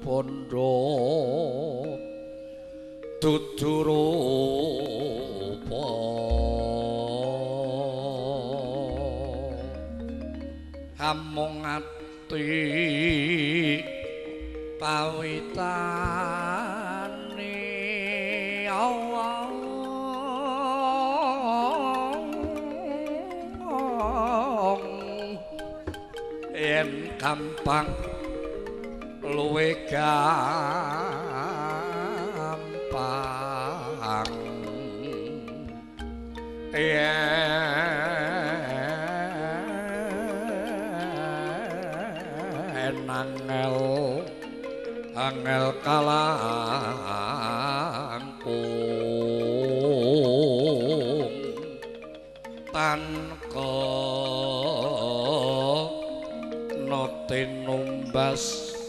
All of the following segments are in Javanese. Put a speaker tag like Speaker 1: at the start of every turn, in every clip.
Speaker 1: bondo dudu rupa amung ati pawitane Allah yen gampang luwe gampang yen angel kalangkung tanka notinumbas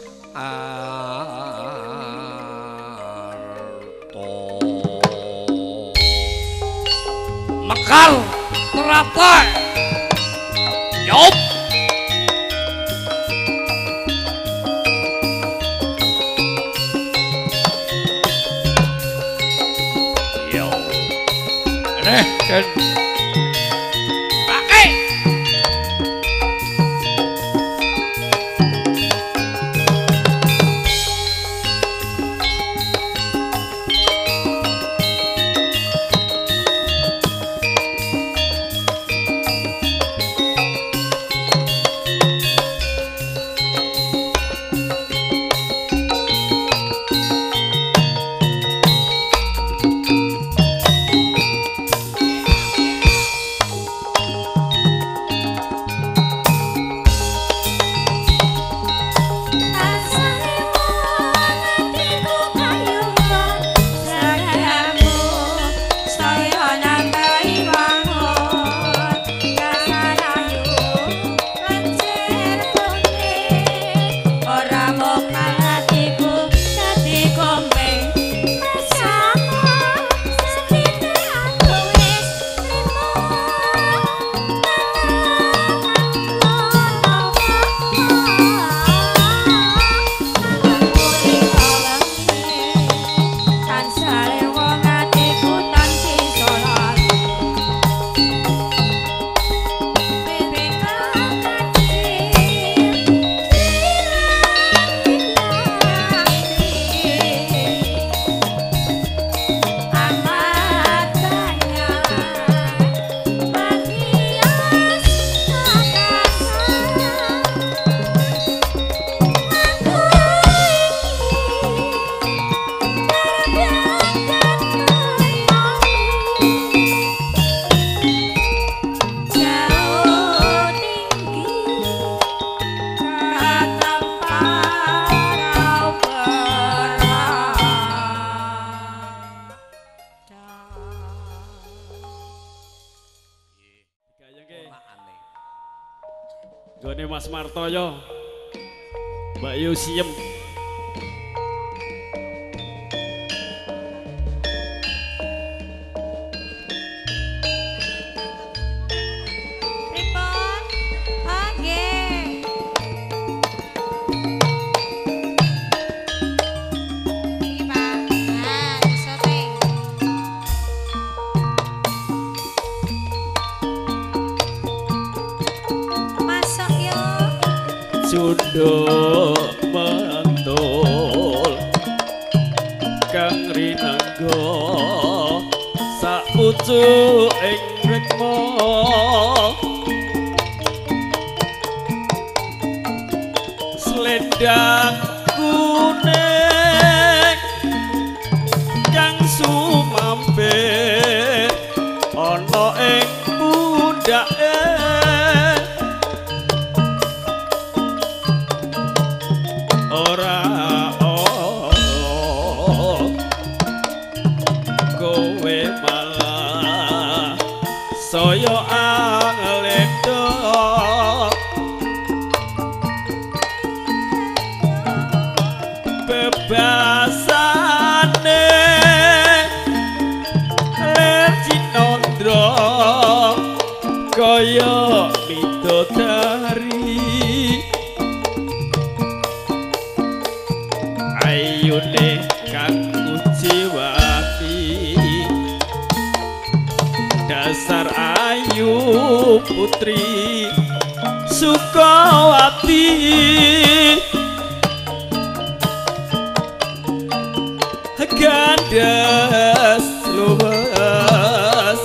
Speaker 1: arto mekar teratai yop yo kan pakai
Speaker 2: Gone Mas Martoyo, Mbak Yusiem. Sundo mantul kang rinangga sapucuk ing rikma slendang kuning kang sumampir ana ing pundhake ora kowe malah saya anglendo ayune kang ujiwati dasar ayu putri Sukawati gandas luwes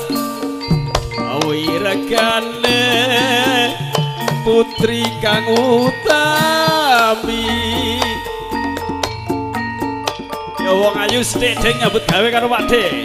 Speaker 2: awiregane putri kang utami ya wong ayu sithik ding nyambut gawe karo Pakde.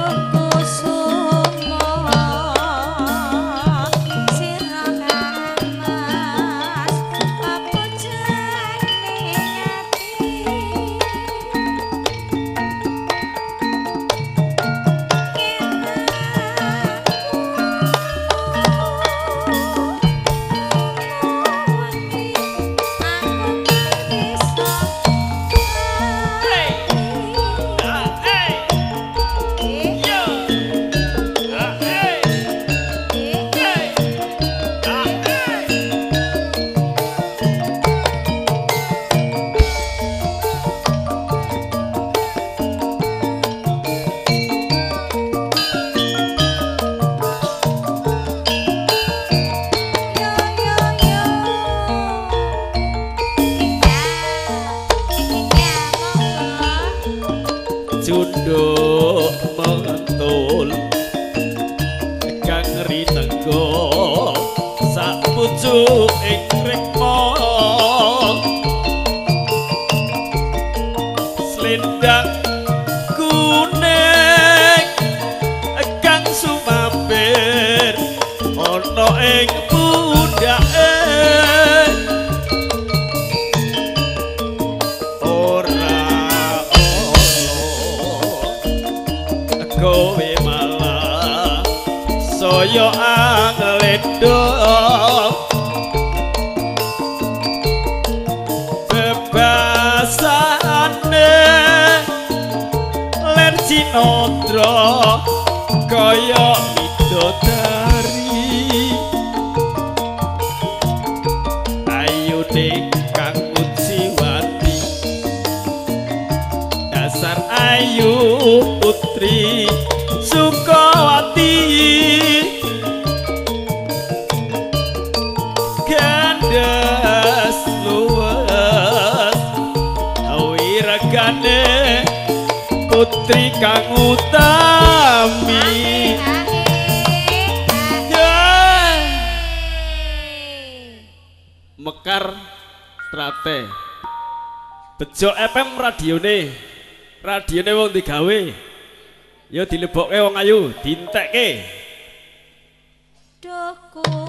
Speaker 2: Junduk mentul kang rinenggo sak pucuk ing rikma slendang kuning kang sumamber ana ing pundhake kowe malah saya angledok bebasane ler cinandra kaya widodari ayune kang ujiwati dasar ayu putri Sukawati gandas luwes awiregane putri kang utami Mekar Trate Bejo FM radione wong digawe ya dilebokke wong ayu dientekke.